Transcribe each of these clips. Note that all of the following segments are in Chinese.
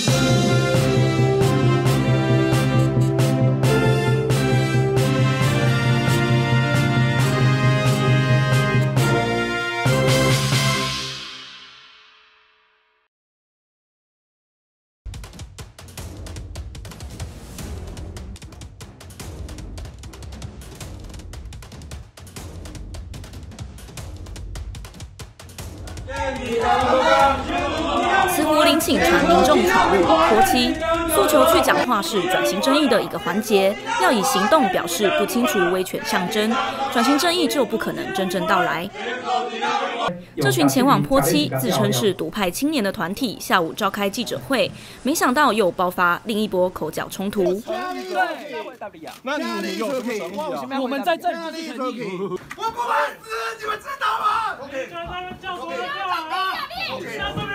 慈湖林请传民众草入泼漆，诉求去讲话是转型正义的一个环节，要以行动表示不清除威权象征，转型正义就不可能真正到来。这群前往泼漆、自称是独派青年的团体，下午召开记者会，没想到又爆发另一波口角冲突。 那你有什么诚意啊？我们在这里就是诚意。我不会死，你们知道吗？叫他们叫什么叫啊？叫什么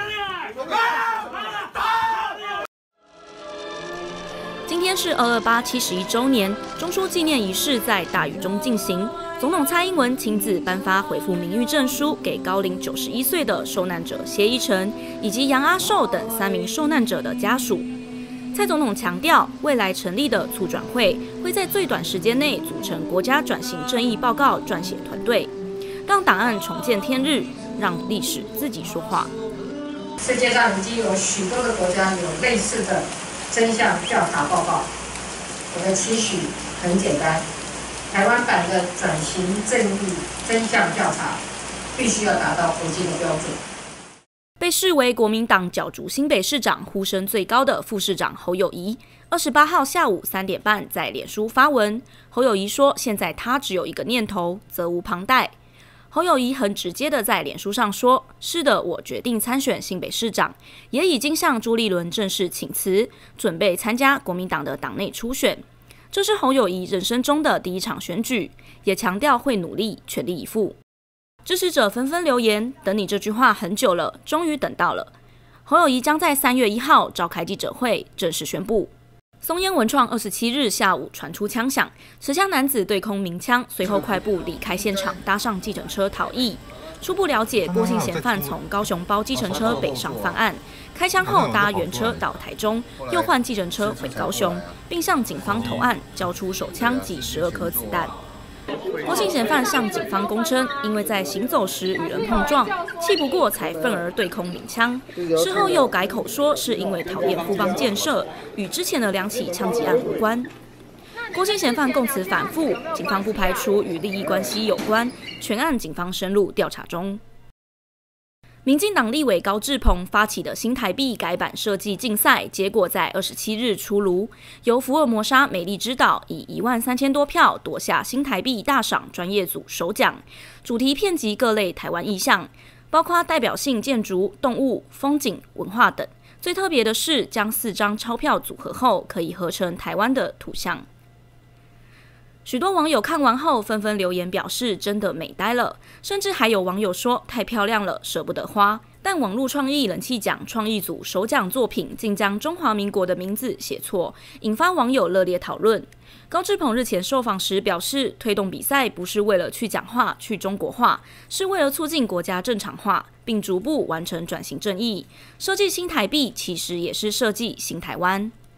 今天是228 71周年，中枢纪念仪式在大雨中进行。总统蔡英文亲自颁发恢复名誉证书给高龄91岁的受难者谢依晨以及杨阿寿等3名受难者的家属。蔡总统强调，未来成立的促转会会在最短时间内组成国家转型正义报告撰写团队，让档案重见天日，让历史自己说话。 世界上已经有许多的国家有类似的真相调查报告。我的期许很简单，台湾版的转型正义真相调查必须要达到国际的标准。 被视为国民党角逐新北市长呼声最高的副市长侯友宜，28号下午3点半在脸书发文。侯友宜说，现在他只有一个念头，责无旁贷。侯友宜很直接的在脸书上说：“是的，我决定参选新北市长，也已经向朱立伦正式请辞，准备参加国民党的党内初选。这是侯友宜人生中的第一场选举，也强调会努力，全力以赴。”支持者纷纷留言：“等你这句话很久了，终于等到了。”侯友宜将在3月1号召开记者会，正式宣布。松烟文创27日下午传出枪响，持枪男子对空鸣枪，随后快步离开现场，搭上计程车逃逸。初步了解，郭姓嫌犯从高雄包计程车北上犯案，开枪后搭原车到台中，又换计程车回高雄，并向警方投案，交出手枪及12颗子弹。郭姓嫌犯向警方供称，因为在行走时与人碰撞，气不过才愤而对空鸣枪。事后又改口说是因为讨厌富邦建设，与之前的2起枪击案无关。郭姓嫌犯供词反复，警方不排除与利益关系有关，全案警方深入调查中。民进党立委高志鹏发起的新台币改版设计竞赛，结果在27日出炉，由福尔摩沙美丽之岛以13000多票夺下新台币大赏专业组首奖，主题遍及各类台湾意象，包括代表性建筑、动物、风景、文化等。最特别的是，将4张钞票组合后，可以合成台湾的图像。许多网友看完后纷纷留言表示真的美呆了，甚至还有网友说太漂亮了，舍不得花。但网络创意人气奖创意组首奖作品竟将中华民国的名字写错，引发网友热烈讨论。高志鹏日前受访时表示，推动比赛不是为了去讲话、去中国化，是为了促进国家正常化，并逐步完成转型正义。设计新台币其实也是设计新台湾。